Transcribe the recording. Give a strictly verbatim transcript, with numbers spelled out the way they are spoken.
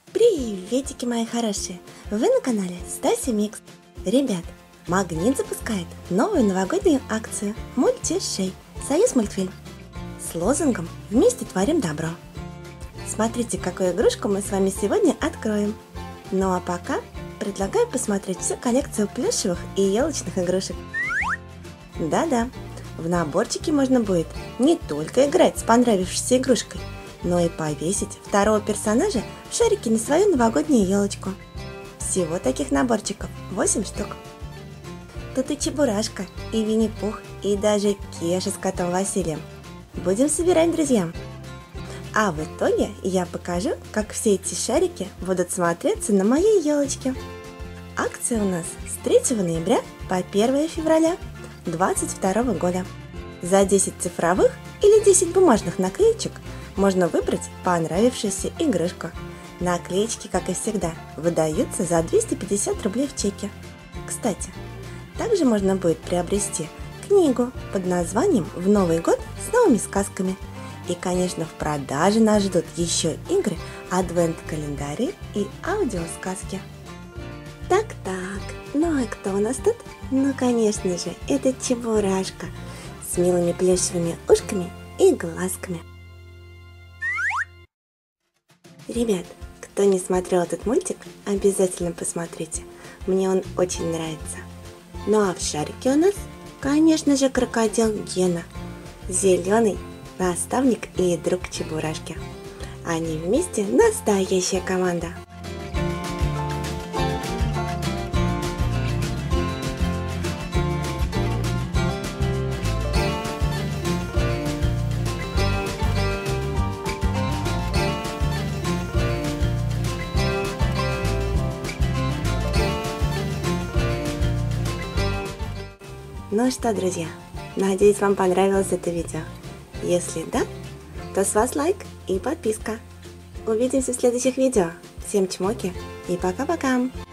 Приветики, мои хорошие! Вы на канале Стася Микс. Ребят, Магнит запускает новую новогоднюю акцию «Мультишей. Союз мультфильм» с лозунгом «Вместе творим добро». Смотрите, какую игрушку мы с вами сегодня откроем. Ну а пока предлагаю посмотреть всю коллекцию плюшевых и елочных игрушек. Да-да, в наборчике можно будет не только играть с понравившейся игрушкой, но и повесить второго персонажа в шарике на свою новогоднюю елочку. Всего таких наборчиков восемь штук. Тут и Чебурашка, и Винни-Пух, и даже Кеша с котом Василием. Будем собирать, друзья. А в итоге я покажу, как все эти шарики будут смотреться на моей елочке. Акция у нас с третьего ноября по первое февраля две тысячи двадцать второго года. За десять цифровых или десять бумажных наклеечек можно выбрать понравившуюся игрушку. Наклеечки, как и всегда, выдаются за двести пятьдесят рублей в чеке. Кстати, также можно будет приобрести книгу под названием «В Новый год с новыми сказками». И, конечно, в продаже нас ждут еще игры, адвент-календари и аудиосказки. Так-так, ну и кто у нас тут? Ну, конечно же, это Чебурашка с милыми плюшевыми ушками и глазками. Ребят, кто не смотрел этот мультик, обязательно посмотрите. Мне он очень нравится. Ну а в шарике у нас, конечно же, крокодил Гена, зеленый наставник и друг Чебурашки. Они вместе настоящая команда. Ну что, друзья, надеюсь, вам понравилось это видео. Если да, то с вас лайк и подписка. Увидимся в следующих видео. Всем чмоки и пока-пока!